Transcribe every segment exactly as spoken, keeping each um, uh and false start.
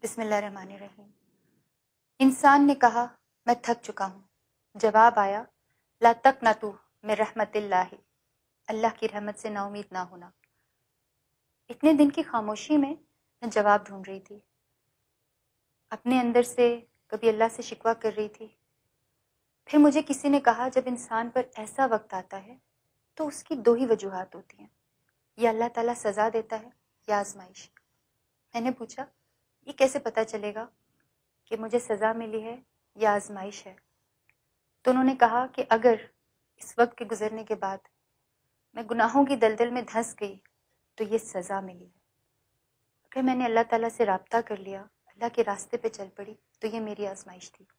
بسم اللہ الرحمن الرحیم۔ انسان نے کہا میں تھک چکا ہوں، جواب آیا لا تقنطوا من رحمت اللہ، اللہ کی رحمت سے نا امید نہ ہونا۔ اتنے دن کی خاموشی میں میں جواب ڈھونڈ رہی تھی، اپنے اندر سے کبھی اللہ سے شکوہ کر رہی تھی۔ پھر مجھے کسی نے کہا جب انسان پر ایسا وقت آتا ہے تو اس کی دو ہی وجوہات ہوتی ہیں، یا اللہ تعالیٰ سزا دیتا ہے یا آزمائش۔ میں نے پوچھا یہ کیسے پتہ چلے گا کہ مجھے سزا ملی ہے یا آزمائش ہے؟ تو انہوں نے کہا کہ اگر اس وقت کے گزرنے کے بعد میں گناہوں کی دلدل میں دھنس گئی تو یہ سزا ملی ہے، اگر میں نے اللہ تعالیٰ سے رابطہ کر لیا، اللہ کے راستے پہ چل پڑی تو یہ میری آزمائش تھی۔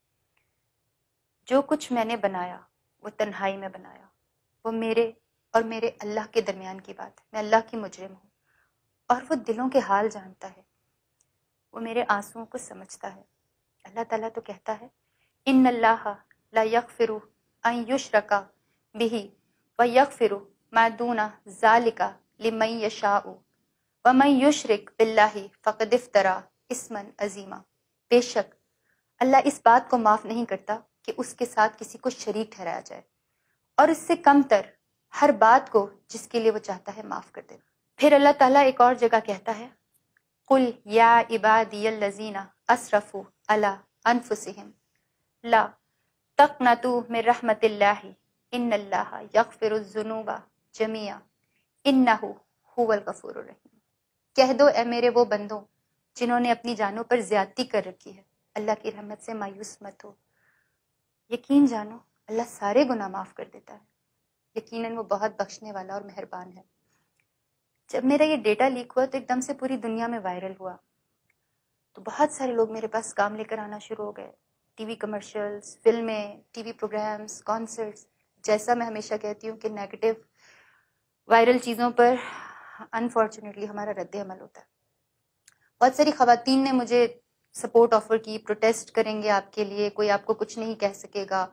جو کچھ میں نے بنایا وہ تنہائی میں بنایا، وہ میرے اور میرے اللہ کے درمیان کی بات ہے، میں اللہ کی مجرم ہوں، اور وہ دلوں کے حال جانتا ہے، وہ میرے آنسوؤں کو سمجھتا ہے۔ اللہ تعالیٰ تو کہتا ہے ان اللہ لا یغفر ان یشرک بہ ویغفر ما دون ذلک لمن یشاء ومن یشرک باللہ فقد افتری اثما عظیما۔ بے شک اللہ اس بات کو معاف نہیں کرتا کہ اس کے ساتھ کسی کو شریک ٹھہرایا جائے، اور اس سے کم تر ہر بات کو جس کے لیے وہ چاہتا ہے معاف کر دے۔ پھر اللہ تعالیٰ ایک اور جگہ کہتا ہے قل یا عبادی الذین اسرفوا علی انفسہم لا تقنطوا من رحمت اللہ ان اللہ یغفر الذنوب جميعا انہ هو الغفور الرحیم۔ کہہ دو اے میرے وہ بندوں جنہوں نے اپنی جانوں پر زیادتی کر رکھی ہے، اللہ کی رحمت سے مایوس مت ہو، یقین جانو اللہ سارے گناہ معاف کر دیتا ہے، یقیناً وہ بہت بخشنے والا اور مہربان ہے۔ جب میرا یہ ڈیٹا لیک ہوا تو ایک دم سے پوری دنیا میں وائرل ہوا، تو بہت سارے لوگ میرے پاس کام لے کر آنا شروع ہو گئے، ٹی وی کمرشلز، فلمیں، ٹی وی پروگرامز، کانسرٹس۔ جیسا میں ہمیشہ کہتی ہوں کہ نیگیٹو وائرل چیزوں پر انفارچونیٹلی ہمارا رد عمل ہوتا ہے۔ بہت ساری خواتین نے مجھے سپورٹ آفر کی، پروٹیسٹ کریں گے آپ کے لیے، کوئی آپ کو کچھ نہیں کہہ سکے گا،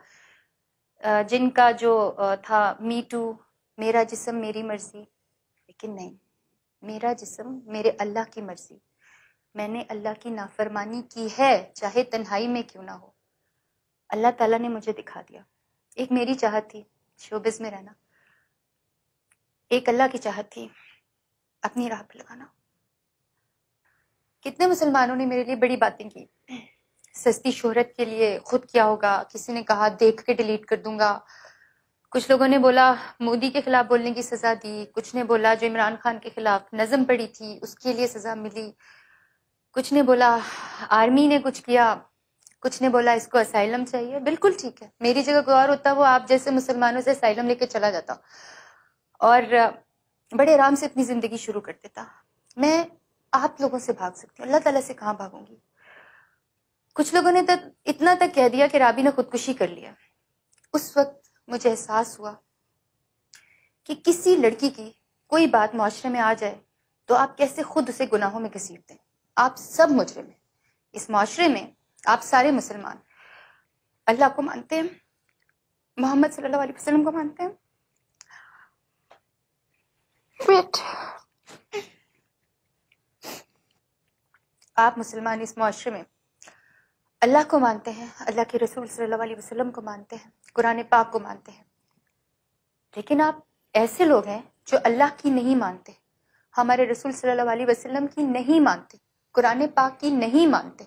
جن کا جو تھا می ٹو، میرا جسم میری مرضی، لیکن نہیں، میرا جسم میرے اللہ کی مرضی۔ میں نے اللہ کی نافرمانی کی ہے چاہے تنہائی میں کیوں نہ ہو، اللہ تعالیٰ نے مجھے دکھا دیا۔ ایک میری چاہت تھی شوبز میں رہنا، ایک اللہ کی چاہت تھی اپنی راہ پہ لگانا۔ کتنے مسلمانوں نے میرے لیے بڑی باتیں کی، سستی شہرت کے لیے خود کیا ہوگا، کسی نے کہا دیکھ کے ڈیلیٹ کر دوں گا، کچھ لوگوں نے بولا مودی کے خلاف بولنے کی سزا دی، کچھ نے بولا جو عمران خان کے خلاف نظم پڑی تھی اس کے لیے سزا ملی، کچھ نے بولا آرمی نے کچھ کیا، کچھ نے بولا اس کو اسائلم چاہیے۔ بالکل ٹھیک ہے، میری جگہ کوئی اور ہوتا وہ آپ جیسے مسلمانوں سے اسائلم لے کے چلا جاتا اور بڑے آرام سے اپنی زندگی شروع کر دیتا۔ میں آپ لوگوں سے بھاگ سکتی ہوں، اللہ تعالیٰ سے کہاں بھاگوں گی؟ کچھ لوگوں نے تک اتنا تک کہہ دیا کہ رابی نے خودکشی کر لیا۔ اس وقت مجھے احساس ہوا کہ کسی لڑکی کی کوئی بات معاشرے میں آ جائے تو آپ کیسے خود اسے گناہوں میں گھسیٹ دیں۔ آپ سب مجرم ہیں اس معاشرے میں، آپ سارے مسلمان اللہ کو مانتے ہیں، محمد صلی اللہ علیہ وسلم کو مانتے ہیں، Wait. آپ مسلمان اس معاشرے میں اللہ کو مانتے ہیں، اللہ کے رسول صلی اللہ علیہ وسلم کو مانتے ہیں، قرآن پاک کو مانتے ہیں، لیکن آپ ایسے لوگ ہیں جو اللہ کی نہیں مانتے، ہمارے رسول صلی اللہ علیہ وسلم کی نہیں مانتے، قرآن پاک کی نہیں مانتے۔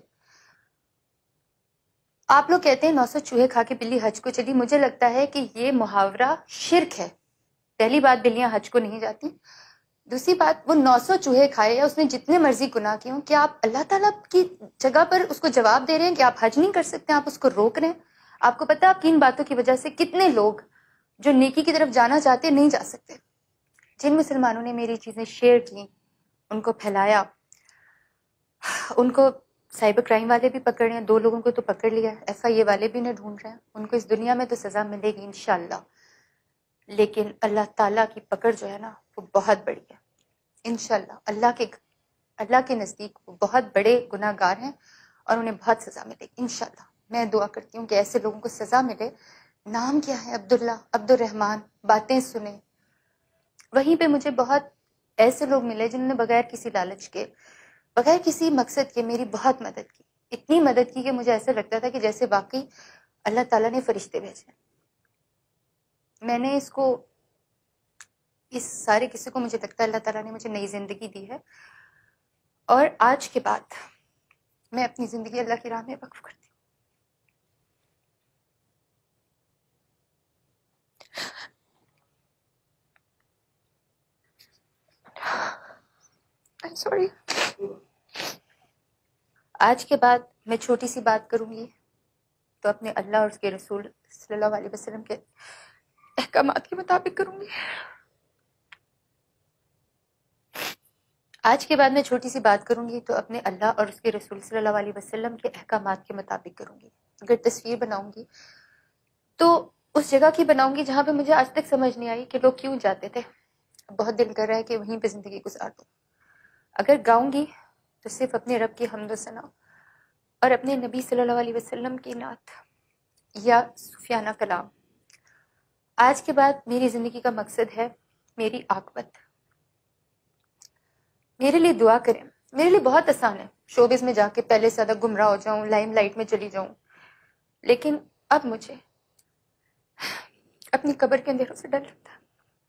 آپ لوگ کہتے ہیں نو سو چوہے کھا کے بلی حج کو چلی، مجھے لگتا ہے کہ یہ محاورہ شرک ہے۔ پہلی بات بلیاں حج کو نہیں جاتی، دوسری بات وہ نو سو چوہے کھائے یا اس نے جتنے مرضی گناہ کیے ہوں، کیا آپ اللہ تعالیٰ کی جگہ پر اس کو جواب دے رہے ہیں کہ آپ حج نہیں کر سکتے، آپ اس کو روک رہے ہیں؟ آپ کو پتہ ہے آپ کی ان باتوں کی وجہ سے کتنے لوگ جو نیکی کی طرف جانا چاہتے نہیں جا سکتے۔ جن مسلمانوں نے میری چیزیں شیئر کی، ان کو پھیلایا، ان کو سائبر کرائم والے بھی پکڑ رہے ہیں، دو لوگوں کو تو پکڑ لیا ہے، ایف آئی اے والے بھی انہیں ڈھونڈ رہے ہیں، ان کو اس دنیا میں تو سزا ملے گی انشاءاللہ، لیکن اللہ تعالیٰ کی پکڑ جو ہے نا وہ بہت بڑی ہے انشاءاللہ۔ اللہ کے اللہ کے نزدیک وہ بہت بڑے گناہ گار ہیں اور انہیں بہت سزا ملے گی انشاءاللہ۔ میں دعا کرتی ہوں کہ ایسے لوگوں کو سزا ملے۔ نام کیا ہے؟ عبداللہ، عبد الرحمن۔ باتیں سنیں، وہیں پہ مجھے بہت ایسے لوگ ملے جنہوں نے بغیر کسی لالچ کے بغیر کسی مقصد کے میری بہت مدد کی، اتنی مدد کی کہ مجھے ایسا لگتا تھا کہ جیسے واقعی اللہ تعالیٰ نے فرشتے بھیجے۔ میں نے اس کو اس سارے قصے کو مجھے لگتا ہے اللہ تعالیٰ نے مجھے نئی زندگی دی ہے، اور آج کے بعد میں اپنی زندگی اللہ کی راہ میں وقف کرتی ہوں۔ I'm sorry۔ آج کے بعد میں چھوٹی سی بات کروں گی تو اپنے اللہ اور اس کے رسول صلی اللہ علیہ وسلم کے احکامات کے مطابق کروں گی۔ آج کے بعد میں چھوٹی سی بات کروں گی تو اپنے اللہ اور اس کے رسول صلی اللہ علیہ وسلم کے احکامات کے مطابق کروں گی۔ اگر تصویر بناؤں گی تو اس جگہ کی بناؤں گی جہاں پہ مجھے آج تک سمجھ نہیں آئی کہ لوگ کیوں جاتے تھے، بہت دل کر رہا ہے کہ وہیں پہ زندگی گزار دوں۔ اگر گاؤں گی تو صرف اپنے رب کی حمد و ثنا اور اپنے نبی صلی اللہ علیہ وسلم کی نعت یا صوفیانہ کلام۔ آج کے بعد میری زندگی کا مقصد ہے میری عاقبت۔ میرے لیے دعا کریں، میرے لیے بہت آسان ہے شوبز میں جا کے پہلے سے زیادہ گمراہ ہو جاؤں، لائم لائٹ میں چلی جاؤں، لیکن اب مجھے اپنی قبر کے اندھیروں سے ڈر لگتا ہے۔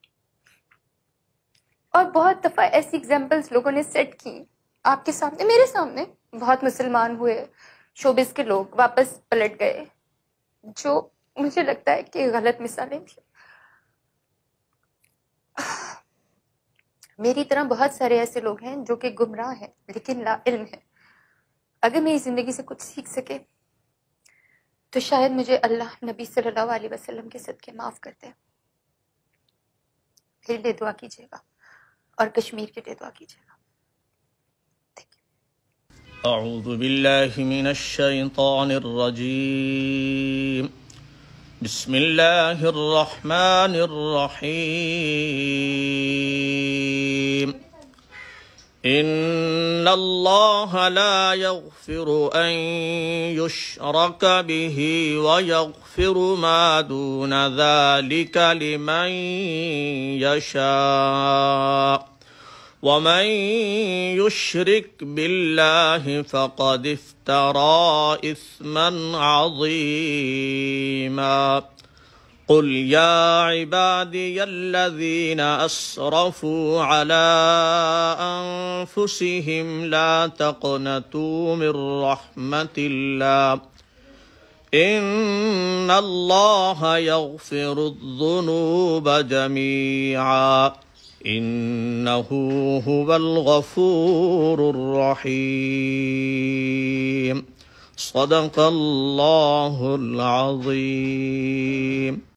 اور بہت دفعہ ایسی ایگزامپلس لوگوں نے سیٹ کی آپ کے سامنے، میرے سامنے، بہت مسلمان ہوئے شوبز کے لوگ واپس پلٹ گئے، جو مجھے لگتا ہے کہ غلط مثالیں تھیں۔ میری طرح بہت سارے ایسے لوگ ہیں جو کہ گمراہ ہیں لیکن لا علم ہیں۔ اگر میری زندگی سے کچھ سیکھ سکے تو شاید مجھے اللہ نبی صلی اللہ علیہ وسلم کے صدقے معاف کرتے۔ میرے لیے دعا کیجیے گا اور کشمیر کے لیے دعا کیجیے گا۔ اعوذ باللہ من الشیطان الرجیم، بسم اللہ الرحمن الرحیم۔ ان اللہ لا یغفر ان یشرک به ویغفر ما دون ذلك لمن یشاء ومن يشرك بالله فقد افترى إثما عظيما۔ قل يا عبادي الذين أسرفوا على أنفسهم لا تقنطوا من رحمة الله إن الله يغفر الذنوب جميعا إنه هو الغفور الرحيم۔ صدق الله العظيم۔